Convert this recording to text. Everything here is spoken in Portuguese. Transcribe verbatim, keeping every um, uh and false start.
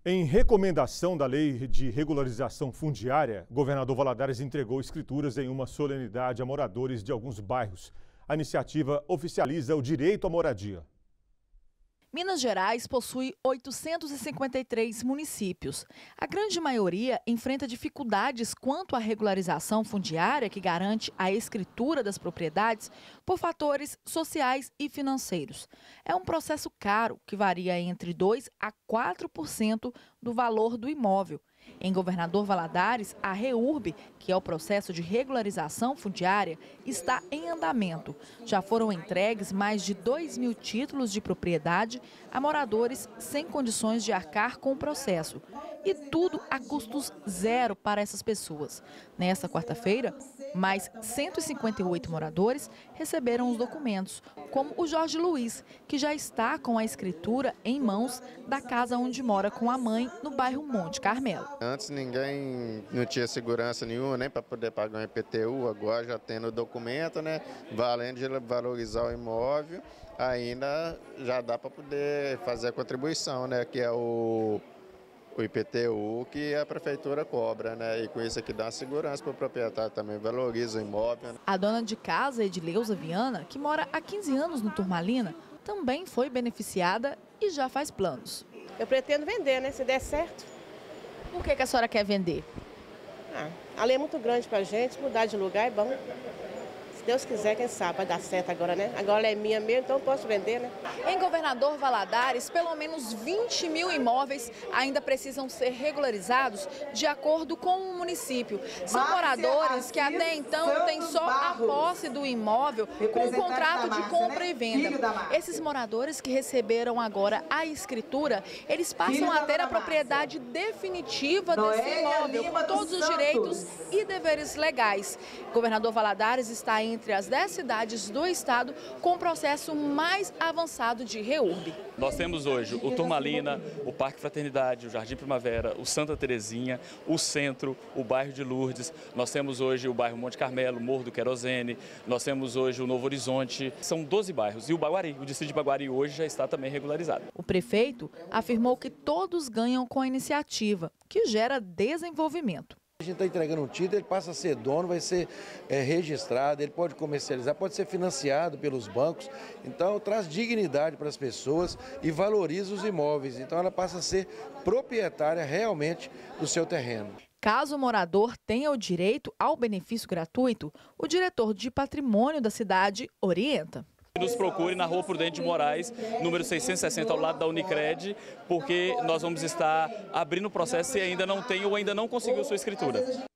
Em recomendação da Lei de Regularização Fundiária, governador Valadares entregou escrituras em uma solenidade a moradores de alguns bairros. A iniciativa oficializa o direito à moradia. Minas Gerais possui oitocentos e cinquenta e três municípios. A grande maioria enfrenta dificuldades quanto à regularização fundiária, que garante a escritura das propriedades, por fatores sociais e financeiros. É um processo caro, que varia entre dois a quatro por cento do valor do imóvel. Em Governador Valadares, a REURB, que é o processo de regularização fundiária, está em andamento. Já foram entregues mais de dois mil títulos de propriedade a moradores sem condições de arcar com o processo. E tudo a custos zero para essas pessoas. Nesta quarta-feira, mais cento e cinquenta e oito moradores receberam os documentos, como o Jorge Luiz, que já está com a escritura em mãos da casa onde mora com a mãe, no bairro Monte Carmelo. Antes ninguém não tinha segurança nenhuma, nem para poder pagar um I P T U, agora já tendo o documento, né, valendo de valorizar o imóvel, ainda já dá para poder fazer a contribuição, né, que é o o I P T U que a prefeitura cobra, né? E com isso aqui dá uma segurança para o proprietário também, valoriza o imóvel. Né? A dona de casa, Edileuza Viana, que mora há quinze anos no Turmalina, também foi beneficiada e já faz planos. Eu pretendo vender, né? Se der certo. Por que que a senhora quer vender? Ah, a lei é muito grande para a gente, mudar de lugar é bom. Se Deus quiser, quem sabe, vai dar certo agora, né? Agora ela é minha mesmo, então eu posso vender, né? Em Governador Valadares, pelo menos vinte mil imóveis ainda precisam ser regularizados de acordo com o município. São moradores que até então têm só a posse do imóvel com o contrato de compra e venda. Esses moradores que receberam agora a escritura, eles passam a ter a propriedade definitiva desse imóvel, com todos os direitos e deveres legais. Governador Valadares está em entre as dez cidades do estado com o processo mais avançado de REURB. Nós temos hoje o Turmalina, o Parque Fraternidade, o Jardim Primavera, o Santa Terezinha, o Centro, o bairro de Lourdes, nós temos hoje o bairro Monte Carmelo, Morro do Querosene, nós temos hoje o Novo Horizonte, são doze bairros. E o Baguari, o distrito de Baguari hoje já está também regularizado. O prefeito afirmou que todos ganham com a iniciativa, que gera desenvolvimento. A gente está entregando um título, ele passa a ser dono, vai ser é, registrado, ele pode comercializar, pode ser financiado pelos bancos. Então traz dignidade para as pessoas e valoriza os imóveis. Então ela passa a ser proprietária realmente do seu terreno. Caso o morador tenha o direito ao benefício gratuito, o diretor de patrimônio da cidade orienta. Nos procure na Rua Prudente de Moraes, número seiscentos e sessenta, ao lado da Unicred, porque nós vamos estar abrindo o processo se ainda não tem ou ainda não conseguiu sua escritura.